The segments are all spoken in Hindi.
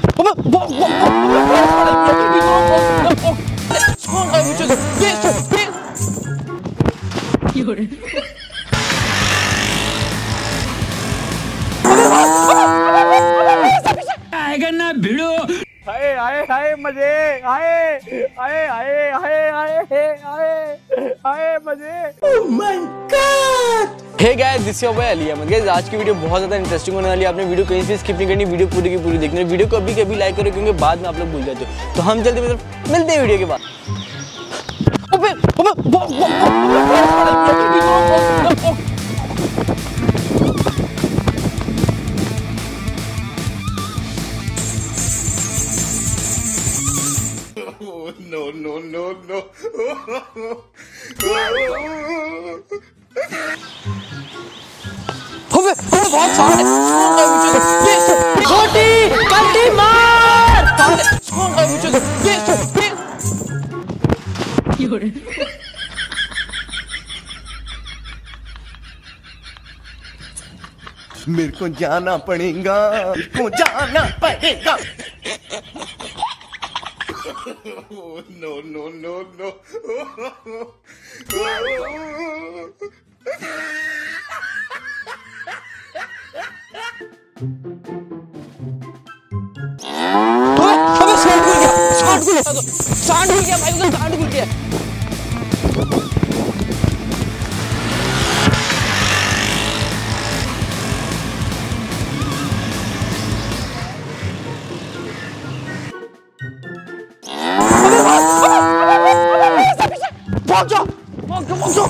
आएगा ना भिड़ो। हाय हाय हाय मजे, हाय hi hi hi hi hi hi मजे। Oh my god. Hey guys, this is your boy Ali Ahmad. Guys, आज की वीडियो बहुत ज्यादा इंटरेस्टिंग होने वाली है। आपने वीडियो कहीं से स्किप नहीं करनी, वीडियो पूरी की पूरी देखनी है। वीडियो को अभी कभी लाइक करो क्योंकि बाद में आप लोग भूल जाते हो। तो हम जल्दी मिलते हैं वीडियो के बाद। No, no, no, no. बहुत छोटी मार। मेरे को जाना पड़ेगा, मेरे को जाना पड़ेगा। No, no, no, no. सांड खुल गया भाई, सांड खुल गया। भाग जाओ, भाग जाओ, भाग जाओ।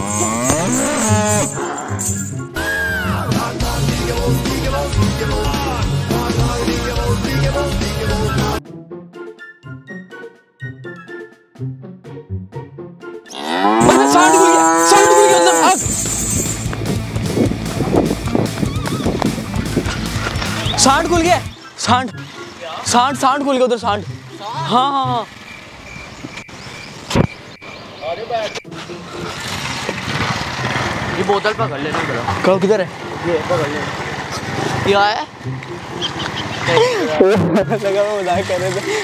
सांड खुल गया, सांड खुल गया उधर। भाग। सांड खुल गया, सांड सांड सांड खुल गया उधर, सांड। हाँ हाँ हाँ। ये बोतल पकड़ लेना जरा। कब किधर है? ये पकड़ ले। क्या है? लगा मैं मजाक कर रहे थे।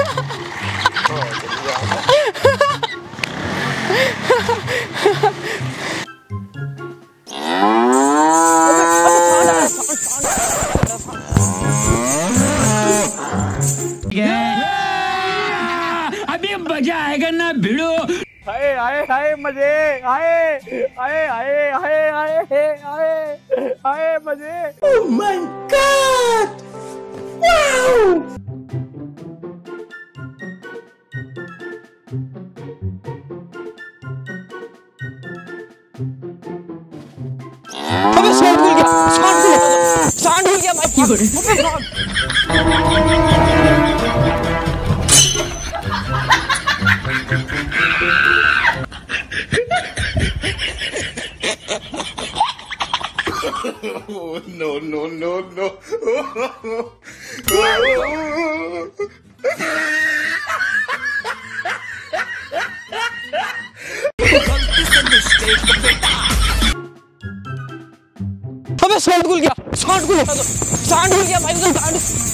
अभी मजा आएगा ना भिड़ो। हाय हाय हाय मजे, हाय hi hi hi hi hi hi मजे। Oh my god, wow. अबे सांड खुल गया, सांड खुल गया, सांड खुल गया भाई। No, no, no, no. अबे सांड खुल गया, सांड खुल गया, सांड खुल गया भाई, सांड।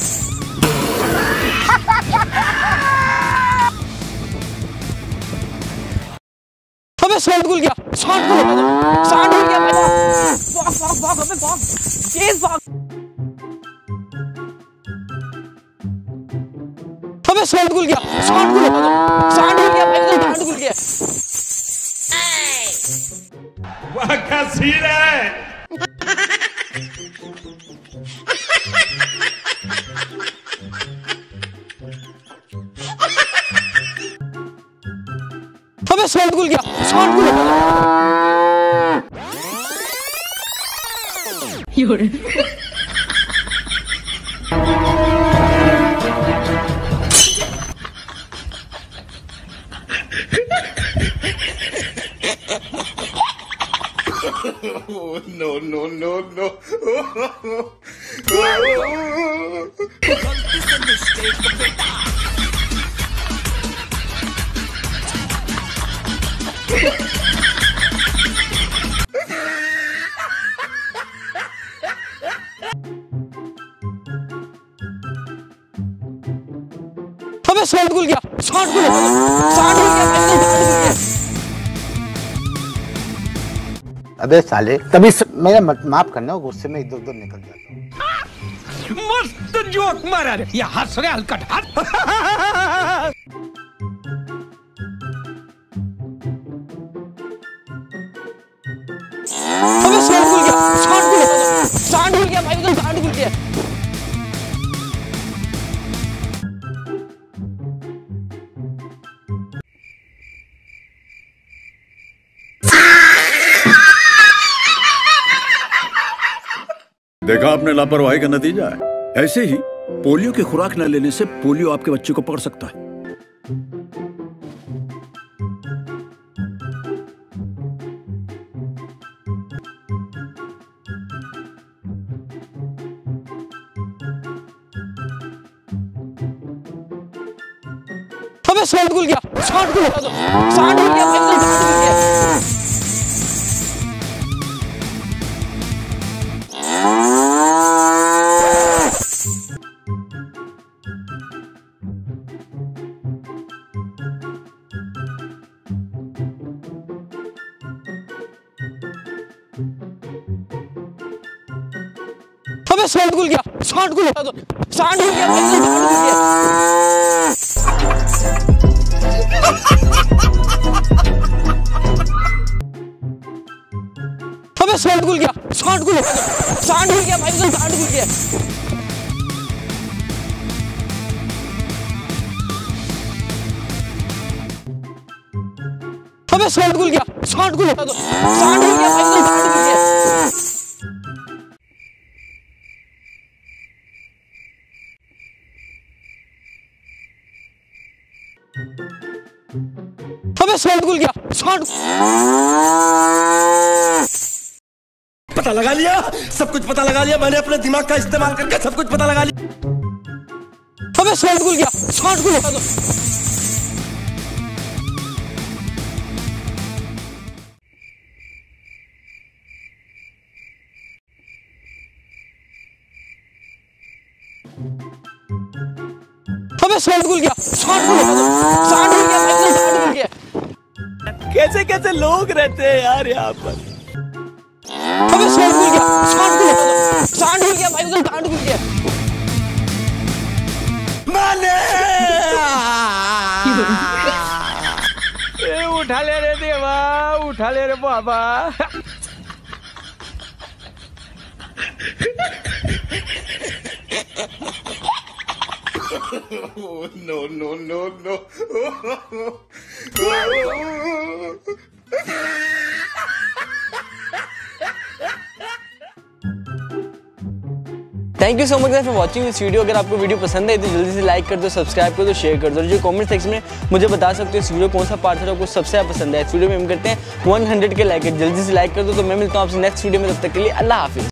अबे सांड खुल गया, सांड खुल गया, सांड खुल गया भाई। भाग भाग भाग, अबे भाग, तेज भाग। अबे सांड खुल गया, सांड खुल गया, सांड खुल गया भाई, सांड खुल गया। वाह क्या सीन है। अबे सांड खुल गया, सांड खुल गया। No, no, no, no. अबे शॉट खुल गया, शॉट खुल गया, शॉट खुल गया भाई, शॉट खुल गया। अबे साले कभी मेरा माफ करना, गुस्से में इधर उधर निकल जाता हूँ। मस्त जोक मारा रे, ये हंस रहे हलकट हंस। अबे शॉट खुल गया, शॉट खुल गया, शॉट खुल गया भाई, शॉट खुल गया। देखा आपने लापरवाही का नतीजा है। ऐसे ही पोलियो की खुराक न लेने से पोलियो आपके बच्चे को पकड़ सकता है। अबे शॉट खुल गया, शॉट खुल गया, शॉट खुल गया भाई, शॉट खुल गया। अबे शॉट खुल गया, शॉट खुल गया, शॉट खुल गया भाई, शॉट खुल गया। अबे शॉट खुल गया, शॉट खुल गया, शॉट खुल गया भाई, शॉट खुल गया। अबे शॉट खुल गया, शॉट खुल गया, शॉट खुल गया भाई, शॉट खुल गया। अबे शॉट खुल गया, शॉट। पता लगा लिया, सब कुछ पता लगा लिया मैंने, अपने दिमाग का इस्तेमाल करके सब कुछ पता लगा लिया। अबे शॉट खुल गया, शॉट खुल गया। अबे शॉट खुल गया, शॉट खुल गया, शॉट खुल गया भाई, शॉट खुल गया। कैसे कैसे लोग रहते हैं यार यहाँ पर। अबे शॉट खुल गया, शॉट खुल गया, शॉट खुल गया भाई, शॉट खुल गया। उठा ले रे देवा, उठा ले रे बाबा। No no no no. Thank you so much for watching this video. अगर आपको वीडियो पसंद आई तो जल्दी से लाइक कर दो, सब्सक्राइब कर दो, शेयर कर दो। जो कमेंट सेक्शन में मुझे बता सकते हो इस वीडियो कौन सा पार्ट था आपको सबसे ज़्यादा पसंद है। इस वीडियो में हम करते हैं 100 के लाइक। जल्दी से लाइक कर दो। तो मैं मिलता हूँ आपसे नेक्स्ट वीडियो में, तब तक के लिए अल्लाह हाफिज़।